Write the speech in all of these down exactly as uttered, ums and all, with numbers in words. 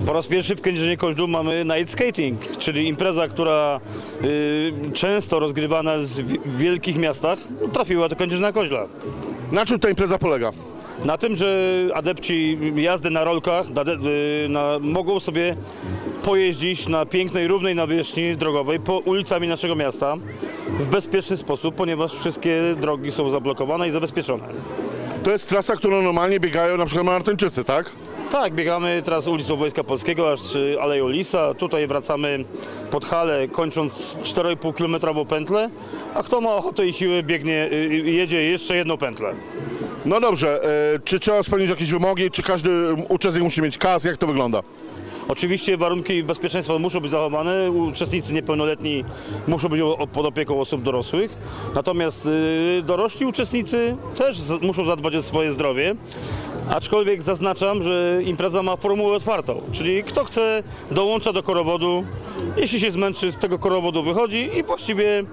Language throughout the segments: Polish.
Po raz pierwszy w Kędzierzynie-Koźlu mamy night skating, czyli impreza, która y, często rozgrywana jest w wielkich miastach, trafiła do Kędzierzyna-Koźla. Na czym ta impreza polega? Na tym, że adepci jazdy na rolkach na, na, mogą sobie pojeździć na pięknej, równej nawierzchni drogowej po ulicami naszego miasta w bezpieczny sposób, ponieważ wszystkie drogi są zablokowane i zabezpieczone. To jest trasa, którą normalnie biegają na przykład maratończycy, tak? Tak, biegamy teraz ulicą Wojska Polskiego aż Aleją Lisa. Tutaj wracamy pod halę, kończąc cztery i pół kilometrową pętlę, a kto ma ochotę i siłę, biegnie, jedzie jeszcze jedną pętlę. No dobrze, e, czy trzeba spełnić jakieś wymogi, czy każdy uczestnik musi mieć kas, jak to wygląda? Oczywiście warunki bezpieczeństwa muszą być zachowane, uczestnicy niepełnoletni muszą być pod opieką osób dorosłych, natomiast y, dorośli uczestnicy też z, muszą zadbać o swoje zdrowie, aczkolwiek zaznaczam, że impreza ma formułę otwartą, czyli kto chce dołącza do korowodu, jeśli się zmęczy, z tego korowodu wychodzi i właściwie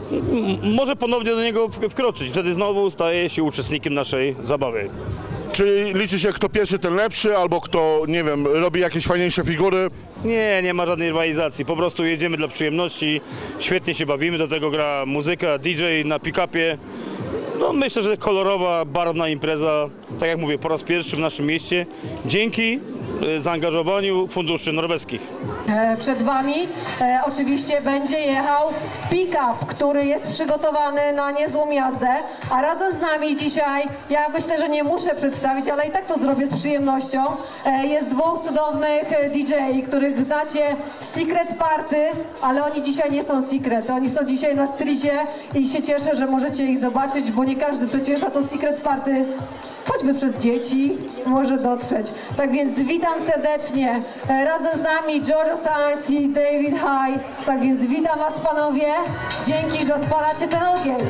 może ponownie do niego wkroczyć, wtedy znowu staje się uczestnikiem naszej zabawy. Czy liczy się kto pierwszy, ten lepszy, albo kto, nie wiem, robi jakieś fajniejsze figury? Nie, nie ma żadnej rywalizacji, po prostu jedziemy dla przyjemności, świetnie się bawimy, do tego gra muzyka, D J na pick-upie. No myślę, że kolorowa, barwna impreza, tak jak mówię, po raz pierwszy w naszym mieście, dzięki zaangażowaniu funduszy norweskich. Przed Wami e, oczywiście będzie jechał pick-up, który jest przygotowany na niezłą jazdę, a razem z nami dzisiaj, ja myślę, że nie muszę przedstawić, ale i tak to zrobię z przyjemnością, e, jest dwóch cudownych D J, których znacie z Secret Party, ale oni dzisiaj nie są secret, oni są dzisiaj na stricie i się cieszę, że możecie ich zobaczyć, bo nie każdy przecież na to Secret Party, choćby przez dzieci, może dotrzeć. Tak więc witam serdecznie, e, razem z nami George Sainz i David High. Tak więc witam Was panowie. Dzięki, że odpalacie ten ogień.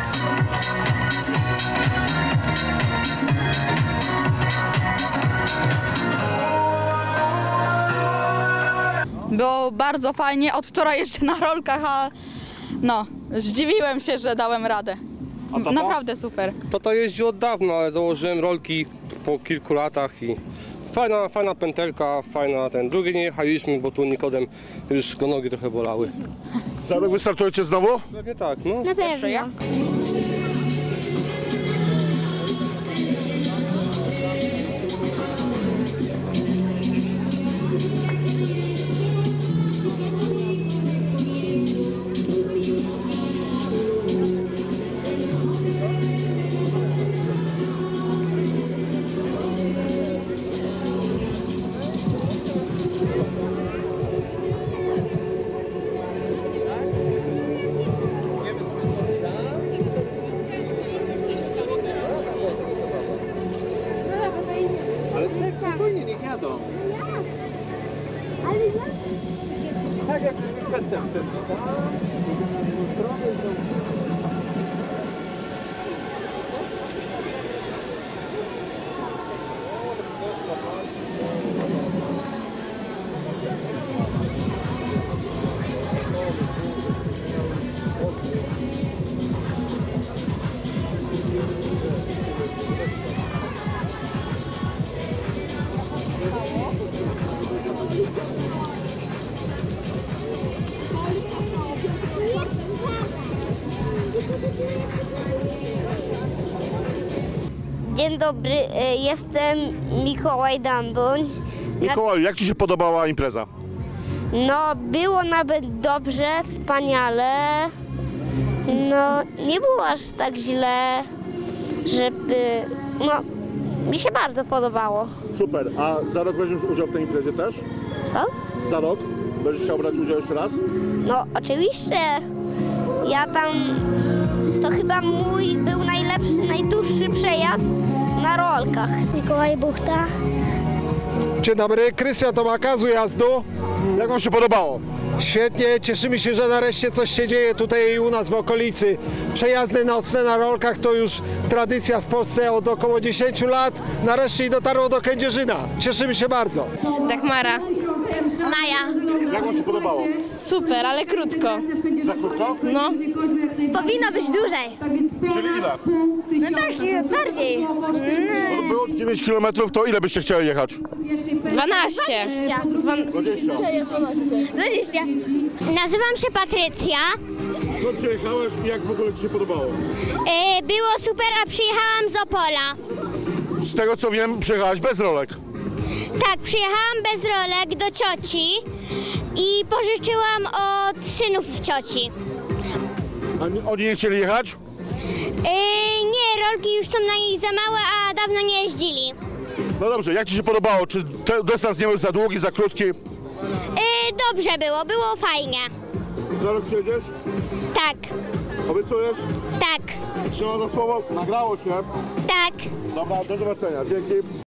Było bardzo fajnie, od wczoraj jeszcze na rolkach, a no, zdziwiłem się, że dałem radę. Naprawdę super. Tata jeździł od dawna, ale założyłem rolki po kilku latach i fajna, fajna pętelka, fajna ten. Drugi nie jechaliśmy, bo tu Nikodem już go nogi trochę bolały. Za rok wystartujecie znowu? Pewnie tak, no. Na pewno. Dzień dobry, jestem Mikołaj Dambuń. Mikołaju, jak Ci się podobała impreza? No, było nawet dobrze, wspaniale. No, nie było aż tak źle, żeby... No, mi się bardzo podobało. Super, a za rok weźmiesz udział w tej imprezie też? Co? Za rok? Będziesz chciał brać udział jeszcze raz? No, oczywiście. Ja tam... To chyba mój był najlepszy, najdłuższy przejazd na rolkach. Mikołaj Buchta. Dzień dobry, Krystian Tomaka z Ujazdu. Jak Wam się podobało? Świetnie, cieszymy się, że nareszcie coś się dzieje tutaj u nas w okolicy. Przejazdy nocne na rolkach to już tradycja w Polsce od około dziesięciu lat. Nareszcie i dotarło do Kędzierzyna. Cieszymy się bardzo. Dagmara. Maja. Jak Wam się podobało? Super, ale krótko. Za krótko? No. Powinno być dłużej. Czyli ile? No tak, bardziej. Było dziewięć kilometrów to ile byście chcieli jechać? dwanaście. dwadzieścia. dwadzieścia. Nazywam się Patrycja. Skąd przyjechałeś i jak w ogóle ci się podobało? E, było super, a przyjechałam z Opola. Z tego co wiem, przyjechałaś bez rolek. Tak, przyjechałam bez rolek do cioci i pożyczyłam od synów cioci. A nie- oni nie chcieli jechać? E, nie, rolki już są na nich za małe, a dawno nie jeździli. No dobrze, jak ci się podobało? Czy ten dystans nie był za długi, za krótki? E, dobrze było, było fajnie. Za rok przyjedziesz? Tak, Obiecujesz? tak, Trzymam za słowo, nagrało się. tak. Dobra, do zobaczenia, dzięki.